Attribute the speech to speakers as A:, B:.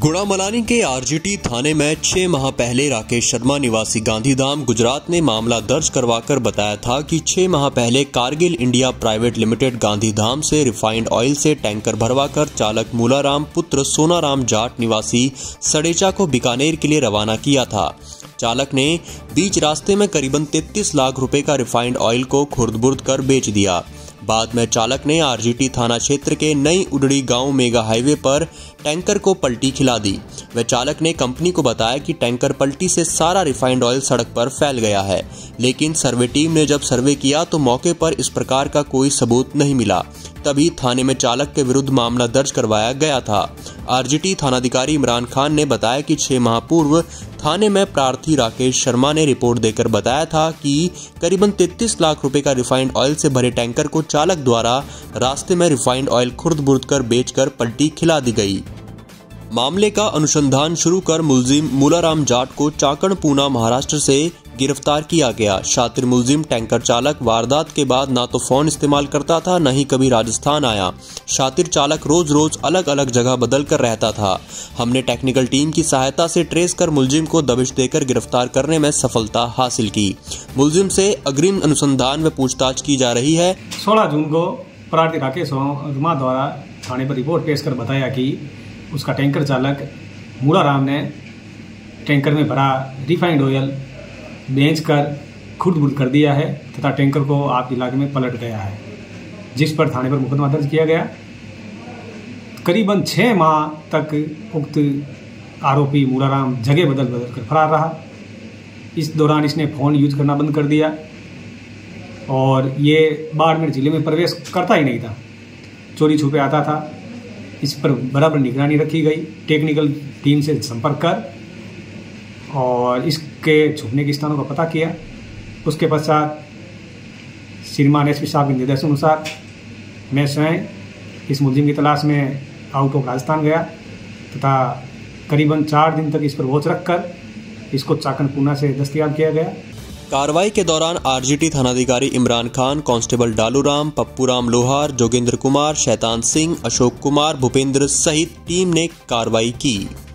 A: गुड़ामलानी के आरजीटी थाने में 6 माह पहले राकेश शर्मा निवासी गांधीधाम गुजरात ने मामला दर्ज करवाकर बताया था कि 6 माह पहले Cargill India private limited Gandhidham से रिफाइंड ऑयल से टैंकर भरवाकर चालक मूलाराम पुत्र सोनाराम जाट निवासी सड़ेचा को बीकानेर के लिए रवाना किया था। चालक ने बीच रास्ते में करीबन 33 लाख रुपए का रिफाइंड ऑयल को खुर्द-बुर्द कर बेच दिया। बाद में चालक ने आरजीटी थाना क्षेत्र के नई उडड़ी गांव मेगा हाईवे पर टैंकर को पलटी खिला दी। वह चालक ने कंपनी को बताया कि टैंकर पलटी से सारा रिफाइंड ऑयल सड़क पर फैल गया है, लेकिन सर्वे टीम ने जब सर्वे किया तो मौके पर इस प्रकार का कोई सबूत नहीं मिला। तभी थाने में चालक के विरुद्ध मामला दर्ज करवाया गया था। आरजीटी थानाधिकारी इमरान खान ने बताया कि 6 माह पूर्व थाने में प्रार्थी राकेश शर्मा ने रिपोर्ट देकर बताया था कि करीबन 33 लाख रुपए का रिफाइंड ऑयल से भरे टैंकर को चालक द्वारा रास्ते में रिफाइंड ऑयल खुर्द-बुर्द कर बेचकर पलटी खिला दी गई। मामले का अनुसंधान शुरू कर मुलजिम मूलाराम जाट को चाकण पूना महाराष्ट्र से गिरफ्तार किया गया। शातिर मुलजिम टैंकर चालक वारदात के बाद ना तो फोन इस्तेमाल करता था, न ही कभी राजस्थान आया। शातिर चालक रोज रोज अलग अलग जगह बदल कर रहता था। हमने टेक्निकल टीम की सहायता से ट्रेस कर मुलजिम को दबिश देकर गिरफ्तार करने में सफलता हासिल की। मुलजिम से अग्रिम अनुसंधान व पूछताछ की जा रही है।
B: 16 जून को प्रार्थी राकेश शर्मा द्वारा थाने पर रिपोर्ट पेश कर बताया कि उसका टैंकर चालक मूलाराम ने टैंकर में भरा रिफाइंड ऑयल बेचकर खुर्द-बुर्द कर दिया है तथा टैंकर को आप इलाके में पलट गया है, जिस पर थाने पर मुकदमा दर्ज किया गया। करीबन 6 माह तक उक्त आरोपी मूलाराम जगह बदल बदल कर फरार रहा। इस दौरान इसने फ़ोन यूज करना बंद कर दिया और ये बाड़मेर जिले में प्रवेश करता ही नहीं था, चोरी छुपे आता था। इस पर बराबर निगरानी रखी गई, टेक्निकल टीम से संपर्क कर और इसके छुपने के स्थानों का पता किया। उसके पश्चात श्रीमान एसपी साहब के निर्देश अनुसार मैं स्वयं इस मुलजिम की तलाश में आउट ऑफ राजस्थान गया तथा करीबन 4 दिन तक इस पर वॉच रखकर इसको चाकण पूना से दस्तयाब किया गया।
A: कार्रवाई के दौरान आरजीटी थानाधिकारी इमरान खान, कांस्टेबल डालूराम, पप्पूराम लोहार, जोगेंद्र कुमार, शैतान सिंह, अशोक कुमार, भूपेंद्र सहित टीम ने कार्रवाई की।